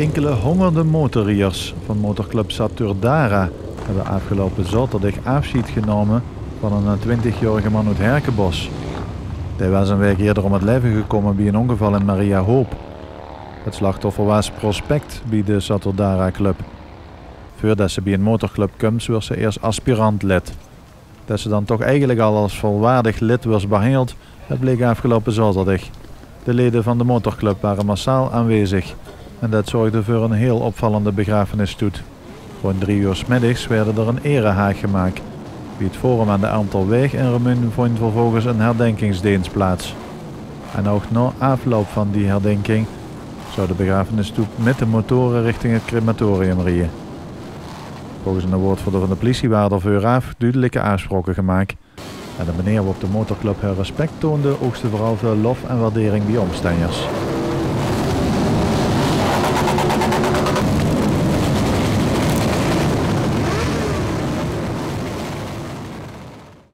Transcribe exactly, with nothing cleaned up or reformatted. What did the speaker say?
Enkele hongerden motorriers van motorclub Saturdara hebben afgelopen zaterdag afscheid genomen van een twintigjarige man uit Herkenbos. Hij was een week eerder om het leven gekomen bij een ongeval in Maria Hoop. Het slachtoffer was prospect bij de Saturdara Club. Voordat ze bij een motorclub komt, was ze eerst aspirant lid. Dat ze dan toch eigenlijk al als volwaardig lid was behandeld, dat bleek afgelopen zaterdag. De leden van de motorclub waren massaal aanwezig en dat zorgde voor een heel opvallende begrafenisstoet. Rond drie uur 's middags werd er een erehaag gemaakt. Bij het forum aan de Amstelweg in Remun vond vervolgens een herdenkingsdienst plaats. En ook na afloop van die herdenking zou de begrafenisstoet met de motoren richting het crematorium rijden. Volgens een woordvoerder van de politie waren er vooraf duidelijke afspraken gemaakt. En de manier waarop de motorclub haar respect toonde oogste vooral veel lof en waardering bij omstanders.